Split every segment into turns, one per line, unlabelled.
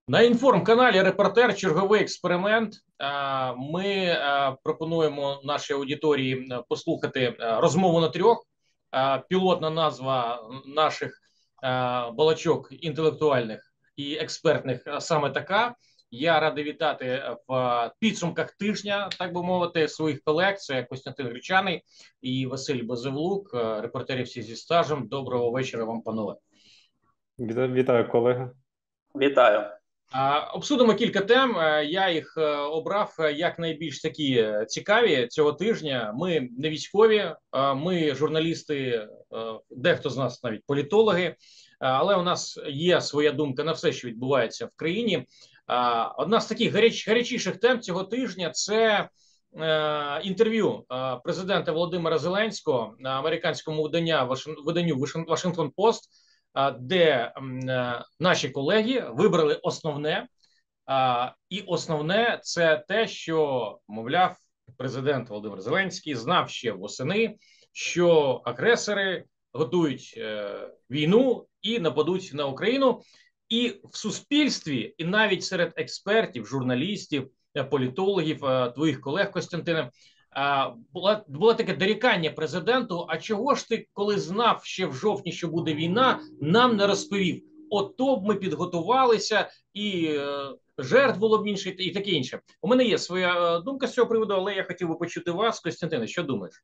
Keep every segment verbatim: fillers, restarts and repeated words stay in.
На інформканалі «Репортер» черговий експеримент. Е, Ми е, пропонуємо нашій аудиторії е, послухати е, розмову на трьох. Е, Пілотна назва наших е, балачок інтелектуальних і експертних е, саме така. Я радий вітати в підсумках тижня, так би мовити, своїх колег. Це Костянтин Гречаний і Василь Безевлук, е, репортери всі зі стажем. Доброго вечора вам, панове.
Вітаю, вітаю, колеги.
Вітаю.
Обсудимо кілька тем. Я їх обрав як найбільш такі цікаві цього тижня. Ми не військові, ми журналісти, дехто з нас навіть політологи, але у нас є своя думка на все, що відбувається в країні. Одна з таких гаряч, гарячіших тем цього тижня – це інтерв'ю президента Володимира Зеленського на американському виданню, виданню Вашингтон Пост, де наші колеги вибрали основне, і основне – це те, що, мовляв, президент Володимир Зеленський знав ще восени, що агресори готують війну і нападуть на Україну. І в суспільстві, і навіть серед експертів, журналістів, політологів, твоїх колег, Костянтине, Була, було таке дорікання президенту: а чого ж ти, коли знав ще в жовтні, що буде війна, нам не розповів? Ото б ми підготувалися, і е, жертв було б менше, і таке інше. У мене є своя думка з цього приводу, але я хотів би почути вас. Костянтине, що думаєш?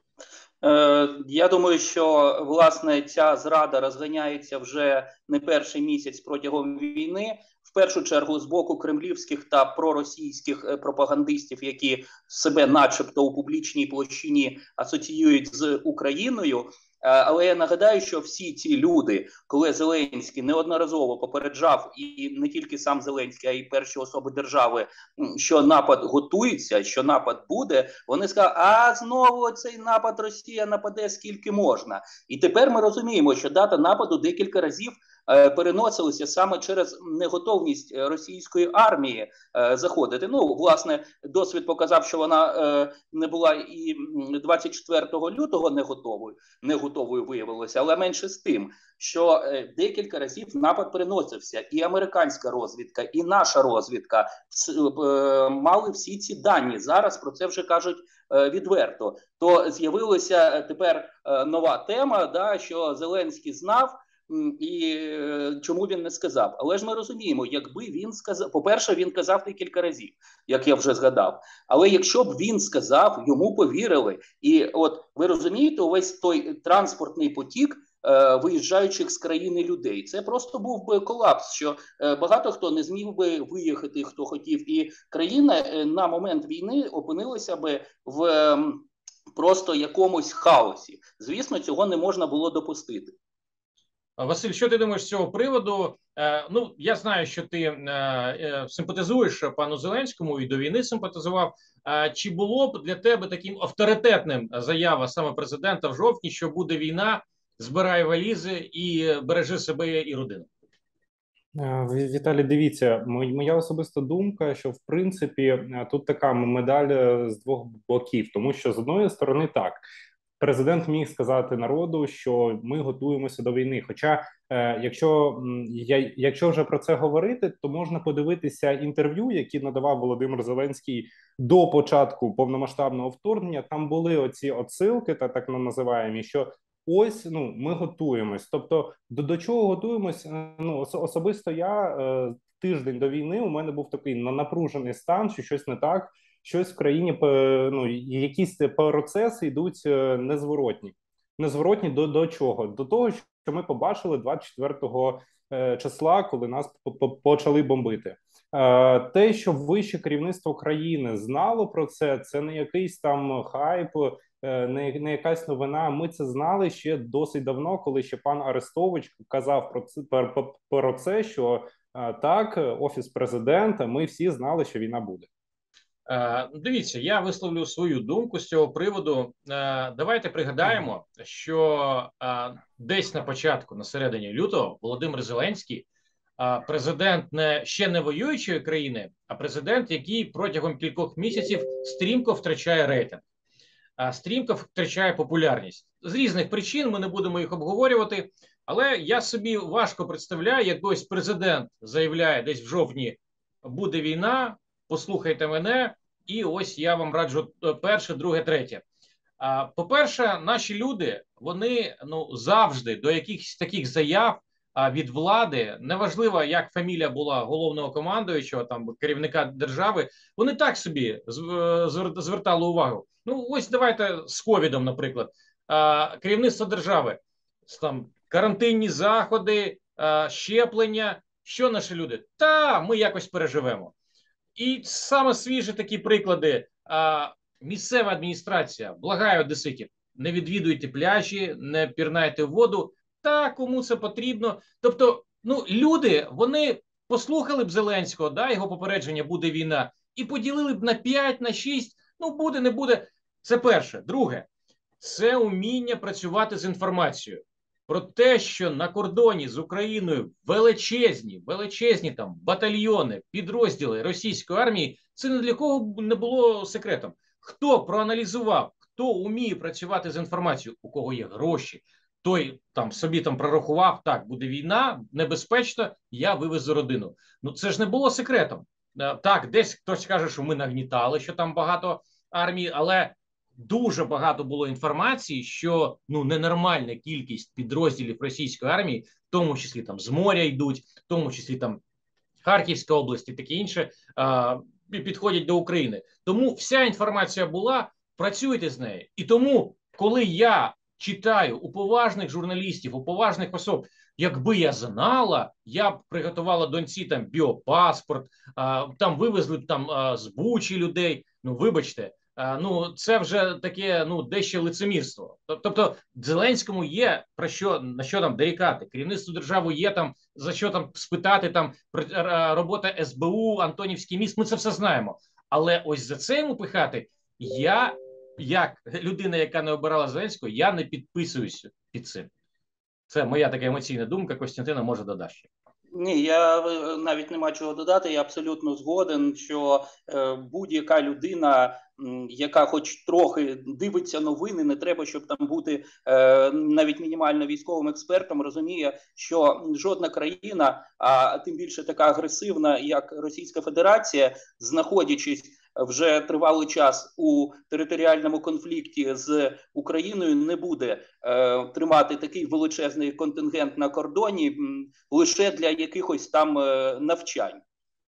Е, я думаю, що, власне, ця зрада розганяється вже не перший місяць протягом війни. В першу чергу з боку кремлівських та проросійських пропагандистів, які себе начебто у публічній площині асоціюють з Україною. Але я нагадаю, що всі ці люди, коли Зеленський неодноразово попереджав, і не тільки сам Зеленський, а й перші особи держави, що напад готується, що напад буде, вони сказали: а знову цей напад Росія нападе скільки можна. І тепер ми розуміємо, що дата нападу декілька разів е, переносилася саме через неготовність російської армії е, заходити. Ну, власне, досвід показав, що вона е, не була і двадцять четвертого лютого не готовою, не готовою виявилося, але менше з тим, що е, декілька разів напад переносився. І американська розвідка, і наша розвідка е, мали всі ці дані. Зараз про це вже кажуть е, відверто. То з'явилася тепер е, нова тема, да, що Зеленський знав, і е, чому він не сказав. Але ж ми розуміємо, якби він сказав, по-перше, він казав декілька разів, як я вже згадав. Але якщо б він сказав, йому повірили. І от ви розумієте, увесь той транспортний потік е, виїжджаючих з країни людей. Це просто був би колапс, що е, багато хто не зміг би виїхати, хто хотів. І країна е, на момент війни опинилася би в е, просто якомусь хаосі. Звісно, цього не можна було допустити.
Василь, що ти думаєш з цього приводу? Е, ну, я знаю, що ти е, е, симпатизуєш пану Зеленському і до війни симпатизував. Е, чи було б для тебе таким авторитетним заява саме президента в жовтні, що буде війна, збирай валізи і бережи себе і родину?
Віталій, дивіться, моя особиста думка, що в принципі тут така медаль з двох боків, тому що з одної сторони так, президент міг сказати народу, що ми готуємося до війни. Хоча, е, якщо я, якщо вже про це говорити, то можна подивитися інтерв'ю, які надавав Володимир Зеленський до початку повномасштабного вторгнення. Там були оці отсилки, та так називаємо, що ось, ну, ми готуємось. Тобто, до, до чого готуємось? Ну, особисто я е, тиждень до війни у мене був такий напружений стан, що щось не так. Щось в країні, ну, якісь процеси йдуть незворотні. Незворотні до, до чого? До того, що ми побачили двадцять четвертого числа, коли нас почали бомбити. Те, що вище керівництво країни знало про це, це не якийсь там хайп, не, не якась новина. Ми це знали ще досить давно, коли ще пан Арестович казав про це, про, про це, що так, Офіс президента, ми всі знали, що війна буде.
Дивіться, я висловлю свою думку з цього приводу. Давайте пригадаємо, що десь на початку, на середині лютого, Володимир Зеленський, президент не ще не воюючої країни, а президент, який протягом кількох місяців стрімко втрачає рейтинг, стрімко втрачає популярність. З різних причин, ми не будемо їх обговорювати, Але я собі важко представляю, як ось президент заявляє десь в жовтні, буде війна, послухайте мене, і ось я вам раджу перше, друге, третє. По-перше, наші люди, вони ну завжди до якихось таких заяв від влади, неважливо, як фамілія була головного командуючого, там керівника держави, вони так собі звертали увагу. Ну ось давайте з ковідом, наприклад, керівництво держави, там карантинні заходи, щеплення. Що наші люди? Та ми якось переживемо. І саме свіжі такі приклади. Місцева адміністрація, благає одеситів, не відвідуйте пляжі, не пірнайте в воду, та кому це потрібно. Тобто, ну, люди, вони послухали б Зеленського, да, його попередження, буде війна, і поділили б на п'ять, на шість, ну, буде, не буде. Це перше. Друге, це уміння працювати з інформацією. Про те, що на кордоні з Україною величезні, величезні там батальйони, підрозділи російської армії, це не для кого не було секретом. Хто проаналізував, хто уміє працювати з інформацією, у кого є гроші, той там собі там прорахував, так, буде війна, небезпечно, я вивезу родину. Ну це ж не було секретом. Так, десь хтось каже, що ми нагнітали, що там багато армії, але дуже багато було інформації, що ну ненормальна кількість підрозділів російської армії, в тому числі там з моря йдуть, в тому числі там Харківська область і таке інше, підходять до України. Тому вся інформація була, працюйте з нею. І тому, коли я читаю у поважних журналістів, у поважних особ, якби я знала, я б приготувала доньці там біопаспорт, там вивезли б там з Бучі людей, ну вибачте, ну це вже таке, ну дещо лицемірство. Тобто Зеленському є про що, на що там дорікати, керівництву держави є там за що там спитати, там робота ес бе у, Антонівський міст, ми це все знаємо. Але ось за це йому пихати, я, як людина, яка не обирала Зеленського, я не підписуюся під цим. Це моя така емоційна думка, Костянтина може додати ще.
Ні, я навіть нема чого додати, я абсолютно згоден, що е, будь-яка людина, яка хоч трохи дивиться новини, не треба, щоб там бути е, навіть мінімально військовим експертом, розуміє, що жодна країна, а тим більше така агресивна, як Російська Федерація, знаходячись вже тривалий час у територіальному конфлікті з Україною, не буде е, тримати такий величезний контингент на кордоні м, лише для якихось там е, навчань.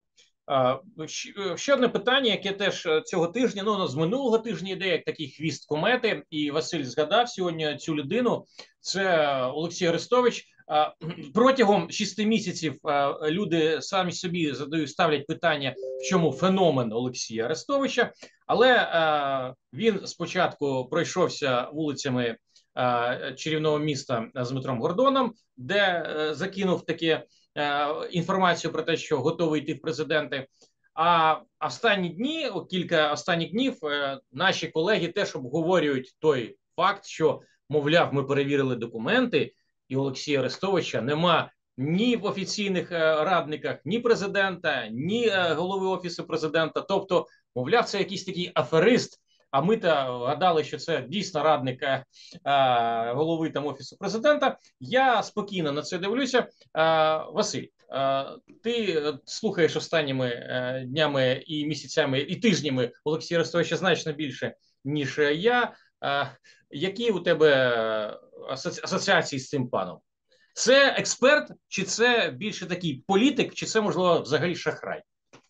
Ще одне питання, яке теж цього тижня, ну з минулого тижня йде, як такий хвіст комети, і Василь згадав сьогодні цю людину, це Олексій Арестович. Протягом шести місяців люди самі собі задають, ставлять питання, в чому феномен Олексія Арестовича, але він спочатку пройшовся вулицями чарівного міста з Дмитром Гордоном, де закинув таке інформацію про те, що готовий йти в президенти. А останні дні, кілька останніх днів, наші колеги теж обговорюють той факт, що, мовляв, ми перевірили документи, і Олексія Арестовича нема ні в офіційних радниках, ні президента, ні голови Офісу президента. Тобто, мовляв, це якийсь такий аферист, а ми-то гадали, що це дійсно радник а, голови там Офісу президента. Я спокійно на це дивлюся. А, Василь, а, ти слухаєш останніми а, днями і місяцями, і тижнями Олексія Арестовича значно більше, ніж я. А, які у тебе асоціації з цим паном? Це експерт, чи це більше такий політик, чи це, можливо, взагалі шахрай?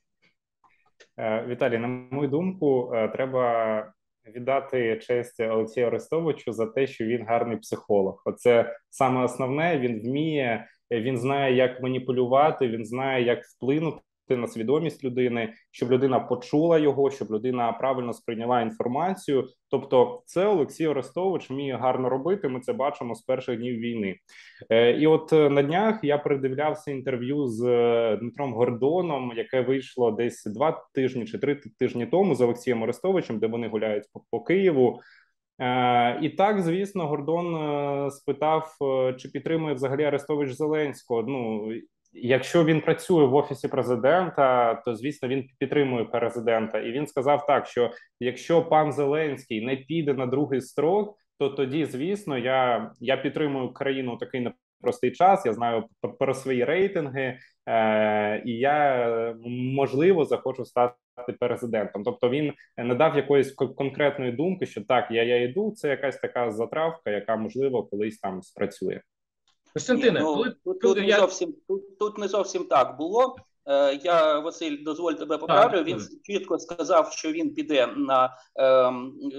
Віталій, на мою думку, треба віддати честь Олексію Арестовичу за те, що він гарний психолог. Оце саме основне, він вміє, він знає, як маніпулювати, він знає, як вплинути на свідомість людини, щоб людина почула його, щоб людина правильно сприйняла інформацію. Тобто це Олексій Арестович вміє гарно робити, ми це бачимо з перших днів війни. І от на днях я передивлявся інтерв'ю з Дмитром Гордоном, яке вийшло десь два тижні чи три тижні тому з Олексієм Арестовичем, де вони гуляють по, по Києву. І так, звісно, Гордон спитав, чи підтримує взагалі Арестович Зеленського. Ну, якщо він працює в Офісі президента, то, звісно, він підтримує президента. І він сказав так, що якщо пан Зеленський не піде на другий строк, то тоді, звісно, я, я підтримую країну такий непростий час. Я знаю про свої рейтинги, е, і я можливо захочу стати президентом. Тобто він не дав якоїсь конкретної думки, що так, я я йду. Це якась така затравка, яка можливо колись там спрацює.
Костянтине,
Ні, ну,
коли,
тут,
коли
тут,
я...
не зовсім, тут, тут не зовсім так було. Е, я, Василь, дозволь тебе поправлю. Він чітко сказав, що він піде на, е, е,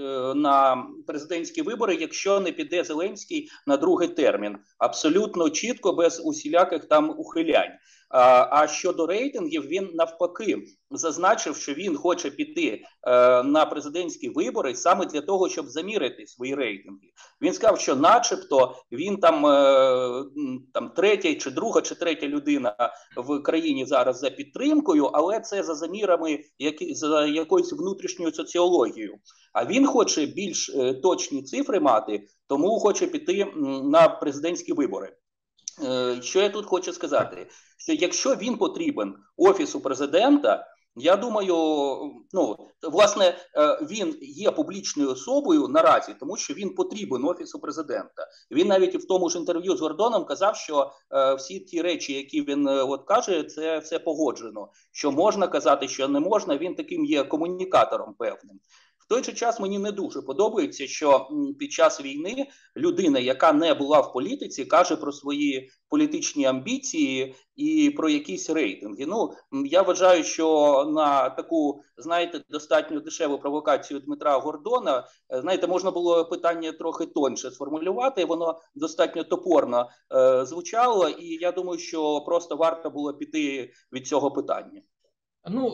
на президентські вибори, якщо не піде Зеленський на другий термін. Абсолютно чітко, без усіляких там ухилянь. А, а щодо рейтингів, він навпаки зазначив, що він хоче піти е, на президентські вибори саме для того, щоб замірити свої рейтинги. Він сказав, що начебто він там, е, там третя чи друга чи третя людина в країні зараз за підтримкою, але це за замірами які, за якоюсь внутрішньою соціологією. А він хоче більш е, точні цифри мати, тому хоче піти м, на президентські вибори. Що я тут хочу сказати? Що якщо він потрібен Офісу президента, я думаю, ну, власне, він є публічною особою наразі, тому що він потрібен Офісу президента. Він навіть в тому ж інтерв'ю з Гордоном казав, що е, всі ті речі, які він от каже, це все погоджено. Що можна казати, що не можна, він таким є комунікатором певним. В той же час мені не дуже подобається, що під час війни людина, яка не була в політиці, каже про свої політичні амбіції і про якісь рейтинги. Ну, я вважаю, що на таку, знаєте, достатньо дешеву провокацію Дмитра Гордона, знаєте, можна було питання трохи тоньше сформулювати, воно достатньо топорно е, звучало, і я думаю, що просто варто було піти від цього питання.
Ну,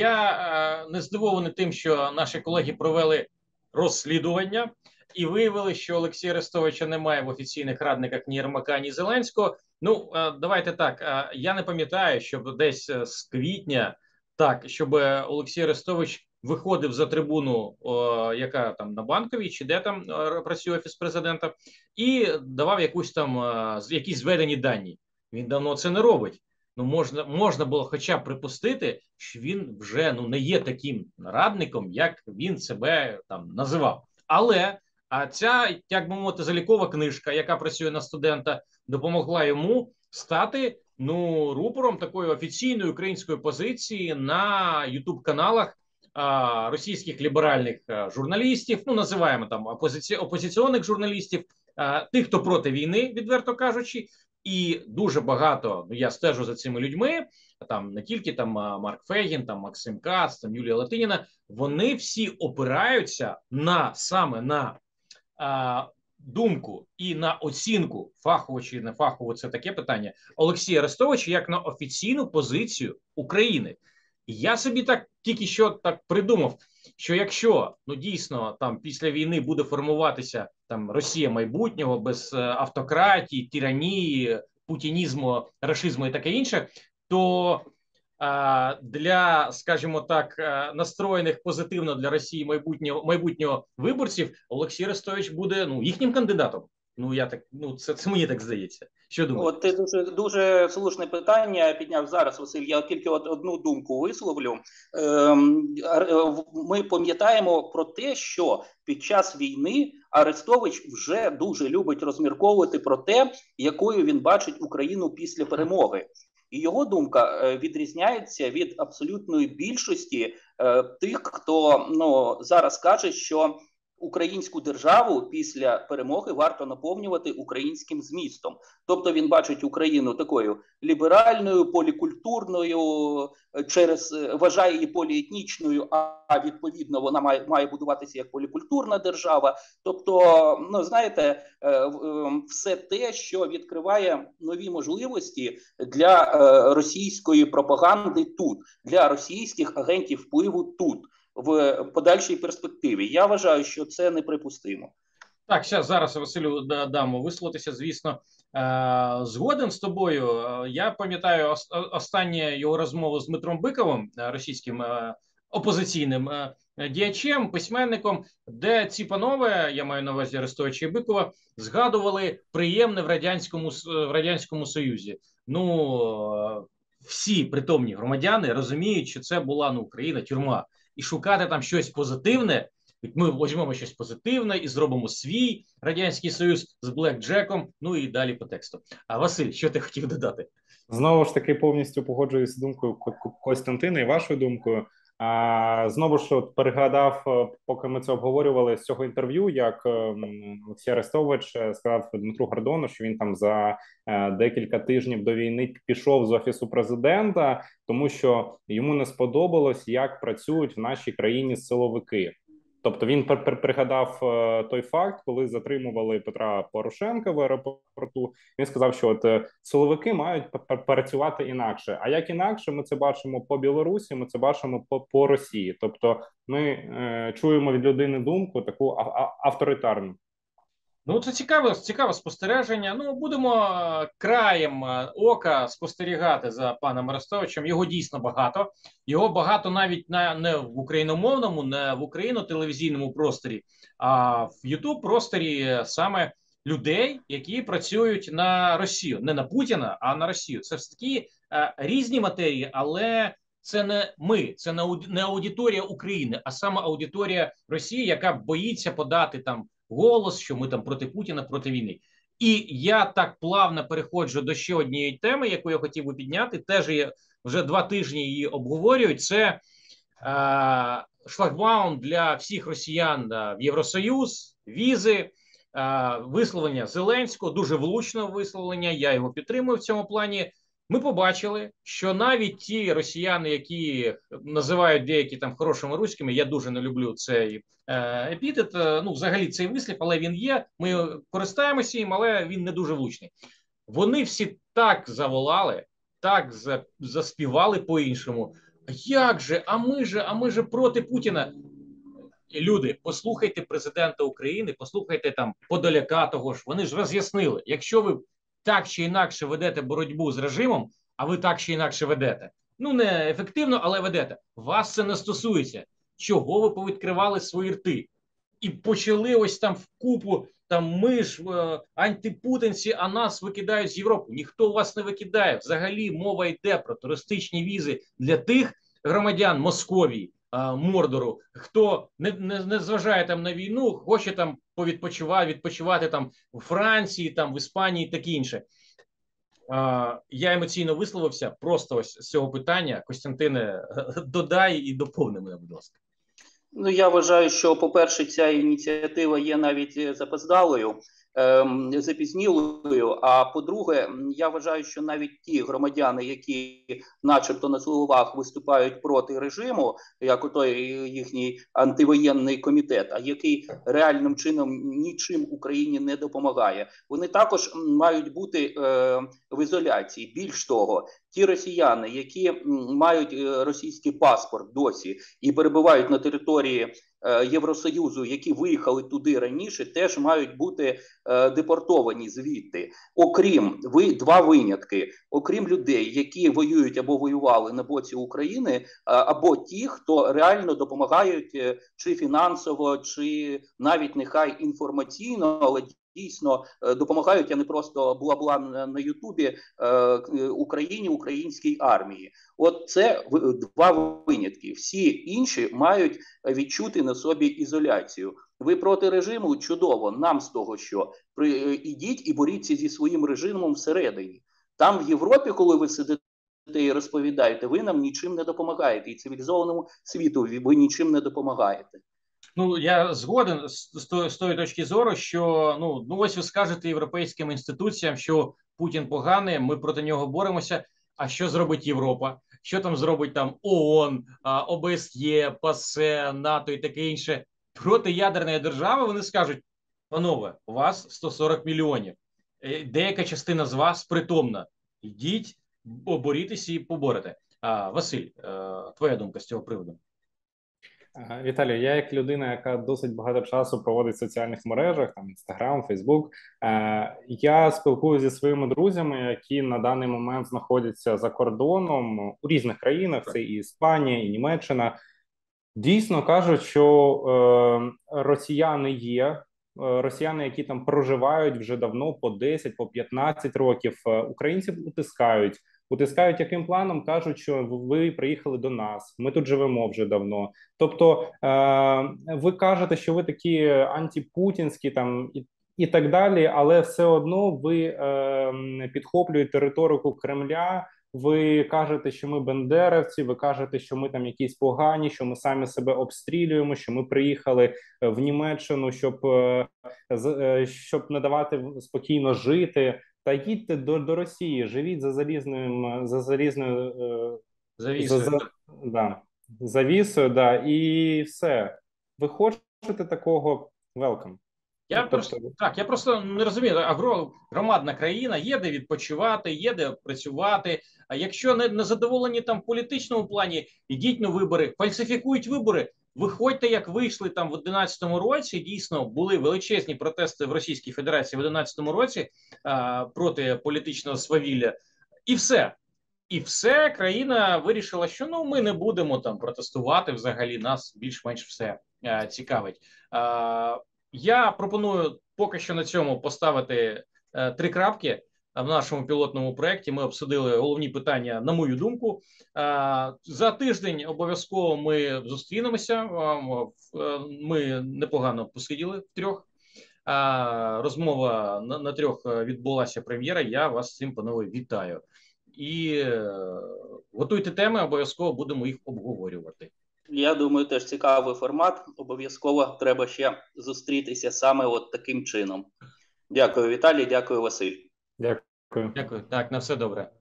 я не здивований тим, що наші колеги провели розслідування і виявили, що Олексія Арестовича немає в офіційних радниках ні Єрмака, ні Зеленського. Ну, давайте так, я не пам'ятаю, щоб десь з квітня, так, щоб Олексій Арестович виходив за трибуну, о, яка там на Банковій, чи де там працює Офіс президента, і давав якусь там, якісь зведені дані. Він давно це не робить. Ну, можна, можна було хоча б припустити, що він вже ну, не є таким радником, як він себе там називав. Але а ця, як би мовити, залікова книжка, яка працює на студента, допомогла йому стати ну, рупором такої офіційної української позиції на ютуб-каналах а, російських ліберальних а, журналістів, ну, називаємо там опозиці... опозиційних журналістів, а, тих, хто проти війни, відверто кажучи. І дуже багато, ну я стежу за цими людьми, там не тільки там Марк Фейгін, там Максим Кац, там Юлія Латиніна, вони всі опираються на саме на а, думку і на оцінку фахово чи не фахово, це таке питання, Олексія Арестовича як на офіційну позицію України. І я собі так тільки що так придумав, що якщо ну дійсно там після війни буде формуватися там Росія майбутнього без автократії, тиранії, путінізму, рашизму і таке інше, то а, для, скажімо так, настроєних позитивно для Росії майбутнього майбутнього виборців Олексій Арестович буде ну їхнім кандидатом. Ну я так, ну це, це мені так здається. Що думаєте?
От ти дуже дуже слушне питання підняв зараз, Василь. Я тільки от одну думку висловлю. Ем, ми пам'ятаємо про те, що під час війни Арестович вже дуже любить розмірковувати про те, якою він бачить Україну після перемоги. І його думка відрізняється від абсолютної більшості е, тих, хто ну зараз каже, що українську державу після перемоги варто наповнювати українським змістом. Тобто він бачить Україну такою ліберальною, полікультурною, через вважає її поліетнічною, а відповідно вона має, має будуватися як полікультурна держава. Тобто, ну знаєте, все те, що відкриває нові можливості для російської пропаганди тут, для російських агентів впливу тут. В подальшій перспективі. Я вважаю, що це неприпустимо.
Так, зараз, зараз Василю дамо висловитися, звісно. Згоден з тобою. Я пам'ятаю останню його розмову з Дмитром Биковим, російським опозиційним діячем, письменником, де ці панове, я маю на увазі Арестовича і Бикова, згадували приємне в Радянському, в Радянському Союзі. Ну, всі притомні громадяни розуміють, що це була ну, Україна, тюрма. І шукати там щось позитивне Ми візьмемо щось позитивне і зробимо свій Радянський Союз з Блекджеком, ну і далі по тексту. А Василь, що ти хотів додати?
Знову ж таки, повністю погоджуюсь з думкою Костянтина і вашою думкою. А знову ж от перегадав, поки ми це обговорювали з цього інтерв'ю, як Олексій Арестович сказав Дмитру Гордону, що він там за декілька тижнів до війни пішов з офісу президента, тому що йому не сподобалось, як працюють в нашій країні силовики. Тобто він пригадав той факт, коли затримували Петра Порошенка в аеропорту. Він сказав, що от силовики мають працювати інакше. А як інакше, ми це бачимо по Білорусі, ми це бачимо по, по Росії. Тобто ми е, чуємо від людини думку таку авторитарну.
Ну, це цікаве, цікаве спостереження. Ну, будемо краєм ока спостерігати за паном Арестовичем. Його дійсно багато. Його багато навіть на, не в україномовному, не в україно-телевізійному просторі, а в Ютуб-просторі саме людей, які працюють на Росію. Не на Путіна, а на Росію. Це все такі е, різні матерії, але це не ми, це не аудиторія України, а саме аудиторія Росії, яка боїться подати там голос, що ми там проти Путіна, проти війни. І я так плавно переходжу до ще однієї теми, яку я хотів би підняти. Теж я вже два тижні її обговорюють. Це е, шлагбаум для всіх росіян в Євросоюз, візи, е, висловлення Зеленського, дуже влучне висловлення, я його підтримую в цьому плані. Ми побачили, що навіть ті росіяни, які називають деякі там хорошими руськими, я дуже не люблю цей е, епітет, ну взагалі цей вислів, але він є, ми користаємося їм, але він не дуже влучний. Вони всі так заволали, так за, заспівали по-іншому. Як же, а ми же, а ми же проти Путіна. Люди, послухайте президента України, послухайте там Подоляка того ж, вони ж роз'яснили, якщо ви так чи інакше ведете боротьбу з режимом, а ви так чи інакше ведете. Ну, не ефективно, але ведете. Вас це не стосується. Чого ви повідкривали свої рти? І почали ось там вкупу, там ми ж е, антипутинці, а нас викидають з Європи. Ніхто вас не викидає. Взагалі мова йде про туристичні візи для тих громадян Московії, е, Мордору, хто не, не, не зважає там на війну, хоче там повідпочивати, відпочивати там у Франції, там в Іспанії, таке інше. Uh, я емоційно висловився просто ось з цього питання. Костянтине, додай і доповни мене, будь ласка.
Ну, я вважаю, що, по-перше, ця ініціатива є навіть запоздалою, ем, запізнілою, а по-друге, я вважаю, що навіть ті громадяни, які начебто на словах виступають проти режиму, як отой їхній антивоєнний комітет, а який реальним чином нічим Україні не допомагає, вони також мають бути е, в ізоляції. Більш того, ті росіяни, які мають російський паспорт досі і перебувають на території Євросоюзу, які виїхали туди раніше, теж мають бути е, депортовані звідти. Окрім ви два винятки, окрім людей, які воюють або воювали на боці України, або ті, хто реально допомагають чи фінансово, чи навіть нехай інформаційно, але дійсно допомагають, а не просто бла-бла на Ютубі е, Україні, українській армії. От це два винятки. Всі інші мають відчути на собі ізоляцію. Ви проти режиму? Чудово. Нам з того, що при ідіть і боріться зі своїм режимом всередині. Там в Європі, коли ви сидите і розповідаєте, ви нам нічим не допомагаєте. І цивілізованому світу ви нічим не допомагаєте.
Ну, я згоден з, з, тої, з тої точки зору, що ну, ну ось ви скажете європейським інституціям, що Путін поганий, ми проти нього боремося. А що зробить Європа? Що там зробить там ООН, О Б С Є, ПАСЕ, НАТО і таке інше? Проти ядерної держави вони скажуть: панове, у вас сто сорок мільйонів, деяка частина з вас притомна. Йдіть, борітеся і поборете. А, Василь, твоя думка з цього приводу?
Віталій, я як людина, яка досить багато часу проводить в соціальних мережах, там Інстаграм, Фейсбук, я спілкуюся зі своїми друзями, які на даний момент знаходяться за кордоном у різних країнах, це і Іспанія, і Німеччина. Дійсно кажуть, що росіяни є, росіяни, які там проживають вже давно по десять, по п'ятнадцять років, українців утискають, Утискають яким планом? Кажуть, що ви приїхали до нас, ми тут живемо вже давно. Тобто е, ви кажете, що ви такі антипутінські там і, і так далі, але все одно ви е, підхоплюєте риторику Кремля. Ви кажете, що ми бендерівці, ви кажете, що ми там якісь погані, що ми самі себе обстрілюємо, що ми приїхали в Німеччину, щоб, щоб не давати спокійно жити. Та їдьте до, до Росії, живіть за залізною за залізною
завісою.
За, за, да, завісою, да, і все. Ви хочете такого welcome.
Я
ну,
просто
тобто...
так, я просто не розумію. Громадна країна, є де відпочивати, є де працювати. А якщо не, не задоволені там в політичному плані, ідіть на вибори, фальсифікують вибори. Виходьте, як вийшли там в одинадцятому році. Дійсно були величезні протести в Російській Федерації в одинадцятому році а, проти політичного свавілля, і все. І все, країна вирішила, що ну ми не будемо там протестувати. Взагалі нас більш-менш все а, цікавить. А, Я пропоную поки що на цьому поставити е, три крапки в нашому пілотному проєкті. Ми обсудили головні питання, на мою думку. Е, за тиждень обов'язково ми зустрінемося. Е, ми непогано посиділи втрьох. Е, розмова на, на трьох відбулася прем'єра. Я вас з цим, панове, вітаю. І е, готуйте теми, обов'язково будемо їх обговорювати.
Я думаю, теж цікавий формат. Обов'язково треба ще зустрітися саме от таким чином. Дякую, Віталій, дякую, Василь.
Дякую.
Дякую. Так, на все добре.